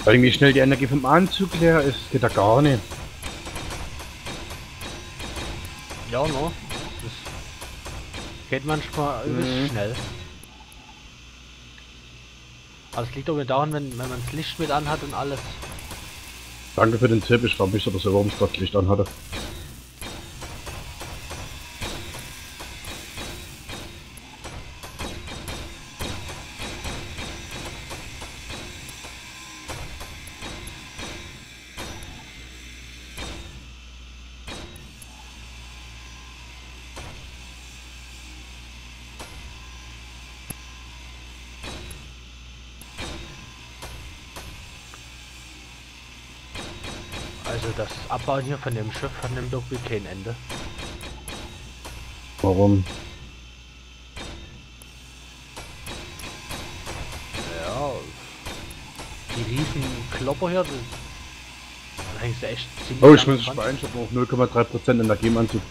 Weil wie schnell die Energie vom Anzug leer ist, geht da gar nicht. Ja, ne? Das geht manchmal übelst schnell. Aber es liegt auch daran, wenn man das Licht mit anhat und alles. Danke für den Tipp, ich frage mich aber so, warum es gerade Licht anhatte. Also das Abbauen hier von dem Schiff hat nimmt doch wie kein Ende. Warum? Ja, die riesen Klopper hier, da hängst du echt ziemlich Oh, ich lange muss dran. sparen, ich habe noch 0,3% Energie im Anzug.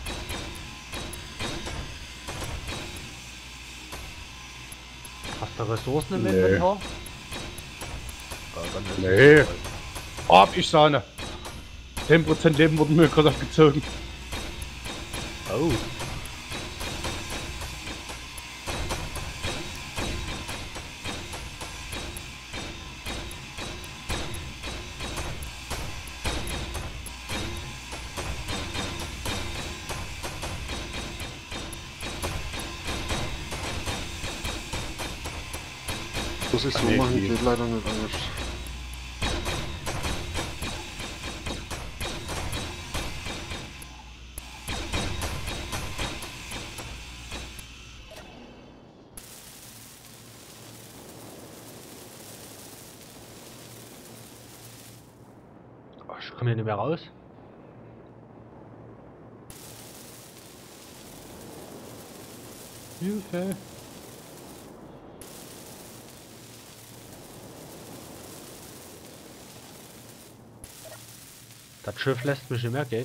Hast du Ressourcen im Nee. Inventar? Ja, dann ist Nee. es Oh, hab ich Sahne. 10% Leben wurden mir gerade abgezogen. oh. Muss ich so Nee, machen, die- geht leider nicht anders. Oh, ich komme hier nicht mehr raus. Hilfe. Das Schiff lässt mich nicht mehr gehen.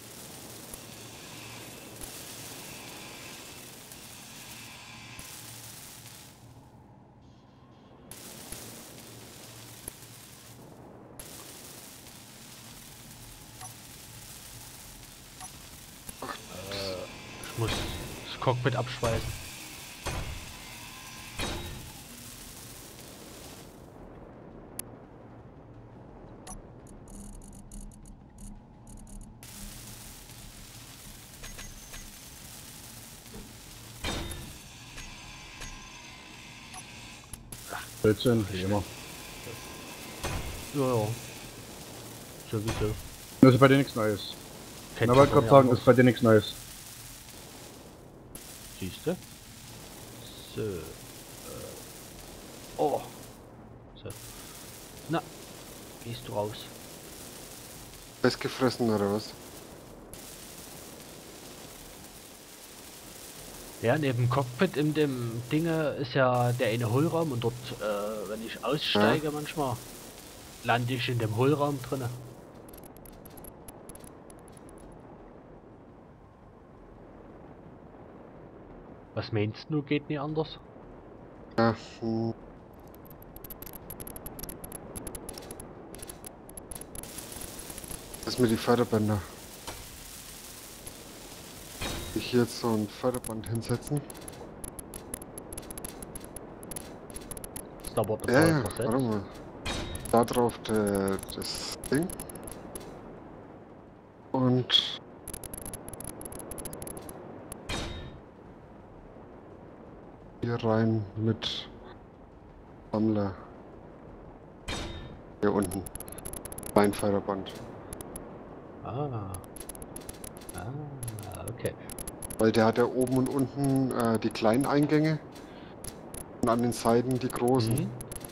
Ich muss das Cockpit abschweißen. Blödsinn, wie immer. Ja, ja. Sowieso. Das ist bei dir nichts Neues. Kennt Ich wollte gerade sagen, das ist bei dir nichts Neues. Siehste? So. Oh. So. Na, gehst du raus. Festgefressen oder was? Ja, neben Cockpit in dem Dinge ist ja der eine Hohlraum und dort, wenn ich aussteige manchmal, lande ich in dem Hohlraum drinne. Was meinst du, geht nie anders? Ja, das ist mir die Förderbänder. Ich hier jetzt so ein Förderband hinsetzen. Ist aber Ja, total ja, versetzt. warte mal. Da drauf das Ding. Und hier rein mit Sammler. Hier unten. Beinförderband. Ah. Okay. Weil der hat ja oben und unten die kleinen Eingänge und an den Seiten die großen. Mhm.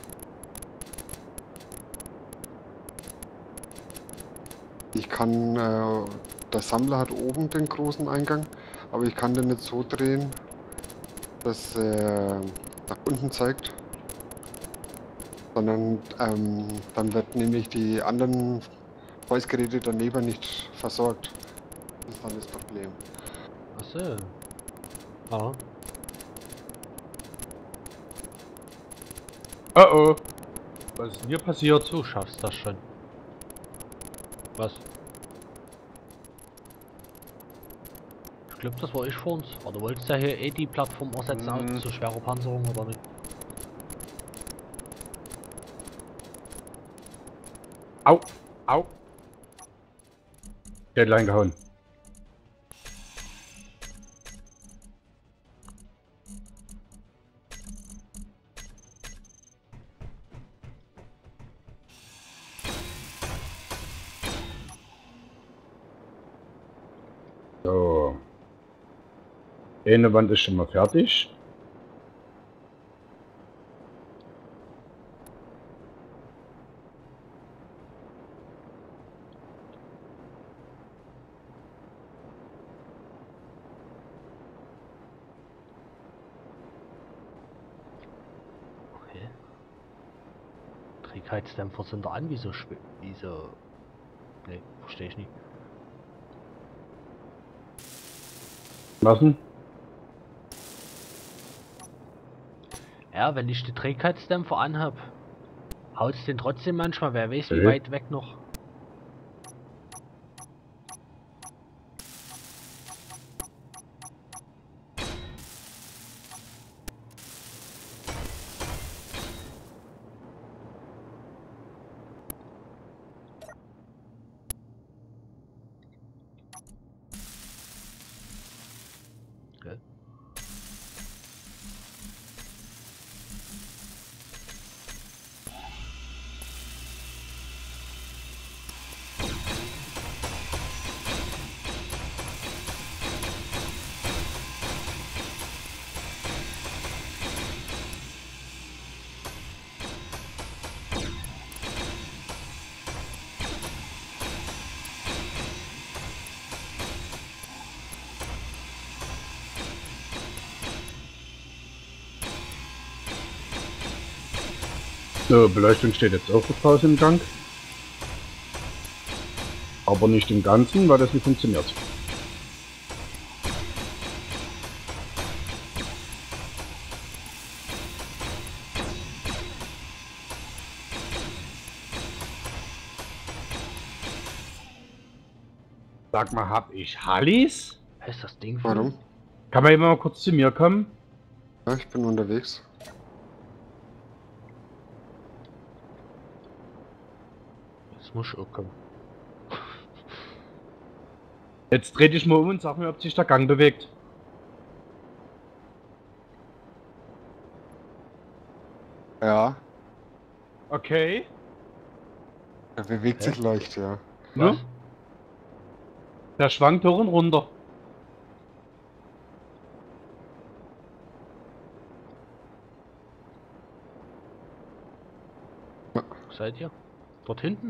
Ich kann, der Sammler hat oben den großen Eingang, aber ich kann den nicht so drehen, dass er nach unten zeigt, sondern dann wird nämlich die anderen Voice-Geräte daneben nicht versorgt. Das ist dann das Problem. Achso. Ah. Oh oh. Was ist denn hier passiert? Du schaffst das schon. Was? Ich glaube, das war ich vor uns. Aber du wolltest ja hier eh die Plattform ersetzen aus zu schwerer Panzerung oder nicht? Au! Au! Geld reingehauen. So. Eine Wand ist schon mal fertig. Okay. Trägheitsdämpfer sind da an, wieso wieso. Ne, verstehe ich nicht. Was denn? Ja, wenn ich die Trägheitsdämpfer anhab, haut's den trotzdem manchmal, wer weiß wie Okay. weit weg noch. Gell? So, Beleuchtung steht jetzt auch draußen im Gang. Aber nicht im Ganzen, weil das nicht funktioniert. Sag mal, hab ich Hallis? Ist das Ding für? Warum? Kann man eben mal kurz zu mir kommen? Ja, ich bin unterwegs. Jetzt muss ich auch kommen. Jetzt dreh dich mal um und sag mir, ob sich der Gang bewegt. Ja, Okay. er bewegt sich leicht, ja. Ne? Was? Der schwankt hoch und runter. Wo seid ihr? Dort hinten?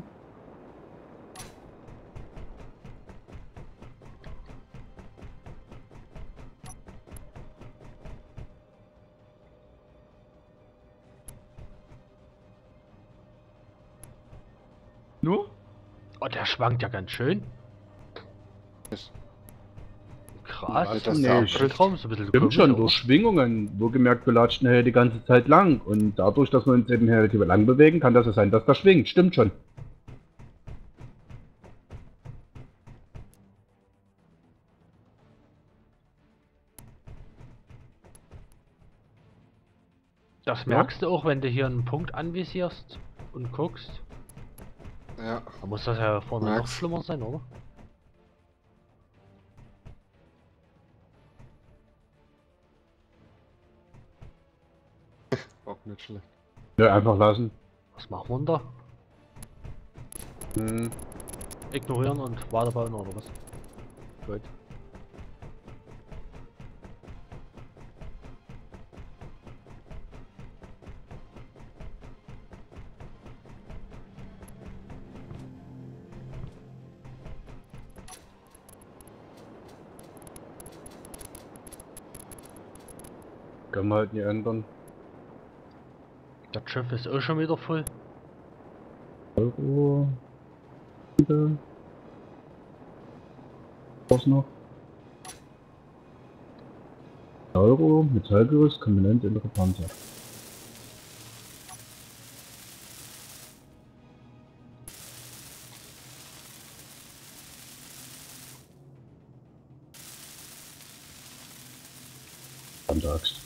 Nur? Oh, der schwankt ja ganz schön. Ist- Krass. Nicht, dass nee, der ich- abbricht. Traum ist ein bisschen Stimmt komisch, schon, aber- durch Schwingungen. Wohlgemerkt, wir latschen hier die ganze Zeit lang. Und dadurch, dass wir uns eben relativ lang bewegen, kann das so sein, dass das schwingt. Stimmt schon. Das Ja? merkst du auch, wenn du hier einen Punkt anvisierst und guckst. Ja, Da muss das ja vorne noch Merk's. schlimmer sein, oder? auch nicht schlecht. Ja, einfach lassen. Was machen wir denn da? Hm. Ignorieren und weiterbauen oder was? Gut. Können wir halt nie ändern. Das Schiff ist auch schon wieder voll. Euro. Wieder. Was noch? Euro, Metallgerüst, Komponente, innere Panzer. verdammte Axt.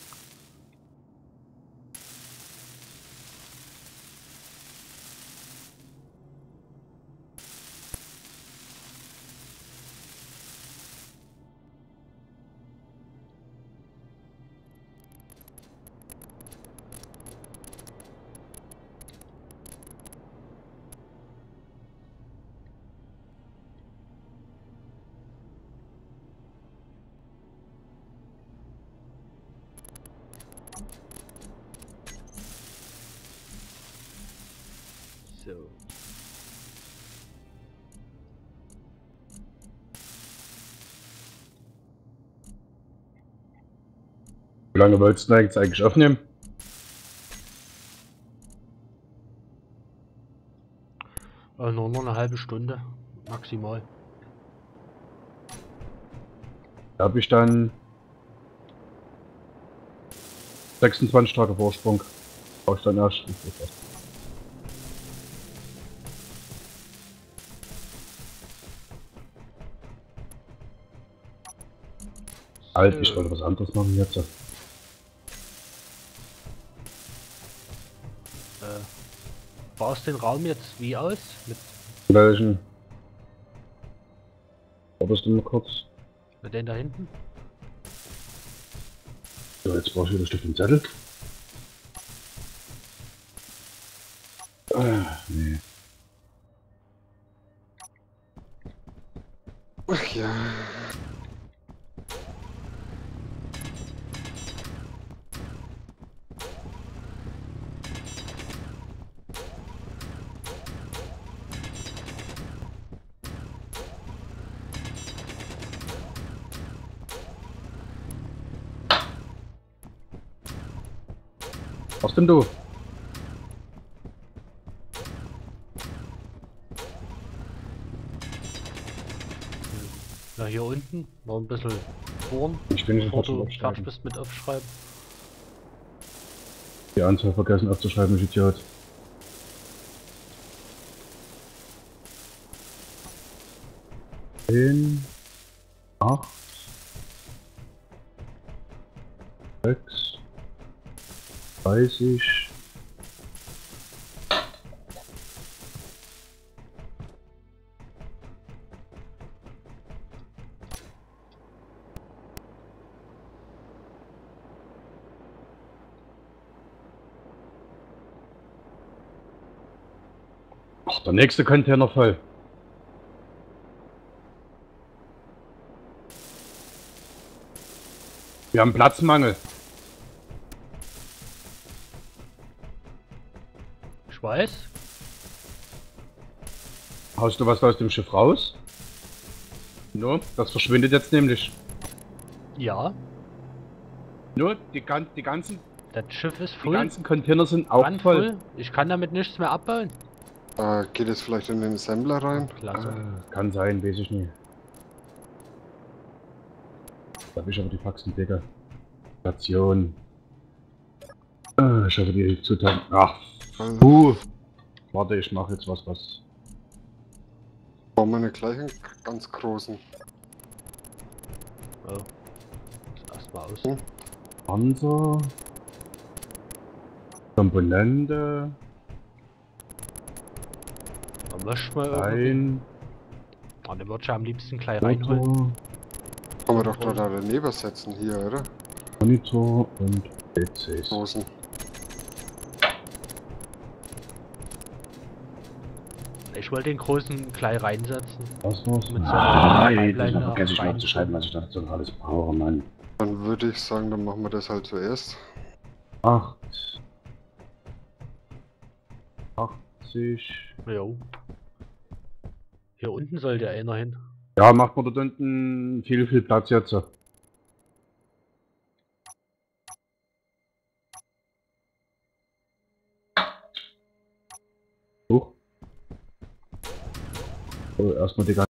So. Wie lange wolltest du denn jetzt eigentlich aufnehmen? Nur noch eine halbe Stunde. Maximal. Da habe ich dann 26 Tage Vorsprung. Brauche ich dann erst. Halt, ich wollte was anderes machen jetzt. Baust den Raum jetzt wie aus? Mit Welchen? Wartest du mal kurz? den da hinten? So, jetzt brauche ich wieder Stift und Zettel. Nee. Ach ja. Was denn du? Na, hier unten noch ein bisschen bohren, Ich bin nicht bevor schon du aufschreiben. fertig bist mit Aufschreiben. Die Anzahl vergessen aufzuschreiben, ich Idiot. Zehn, 8, 6, 30. Ach, der nächste Container voll. Wir haben Platzmangel. Ich weiß. Haust du was aus dem Schiff raus? No, das verschwindet jetzt nämlich. Ja, Nur die ganzen das Schiff ist Die voll. ganzen Container sind auch Brandvoll. voll. Ich kann damit nichts mehr abbauen. Geht es vielleicht in den Assembler rein? Klasse. Kann sein, weiß ich nicht. Da habe ich aber die Faxen dicker. Station. Ich habe die Zutaten. Ach, warte, ich mache jetzt was. Bauen wir eine gleich einen ganz großen. Oh. Erstmal aus. Hm. Panzer. Komponente. Dann löscht mal irgendwie. Ein. Oh, den würde ich am liebsten gleich reinholen. Motor, Kann man doch da daneben setzen hier, oder? Monitor und PCs. Großen. Ich wollte den großen gleich reinsetzen. Was war's? Mit so Ah, einer ey, Pipeline da vergesse ich rein. aufzuschreiben, was ich dazu alles brauche, Mann. Dann würde ich sagen, dann machen wir das halt zuerst. 8. 80. Jo. Hier unten sollte einer hin. Ja, macht man dort unten viel Platz jetzt. Huch. So, erstmal die ganze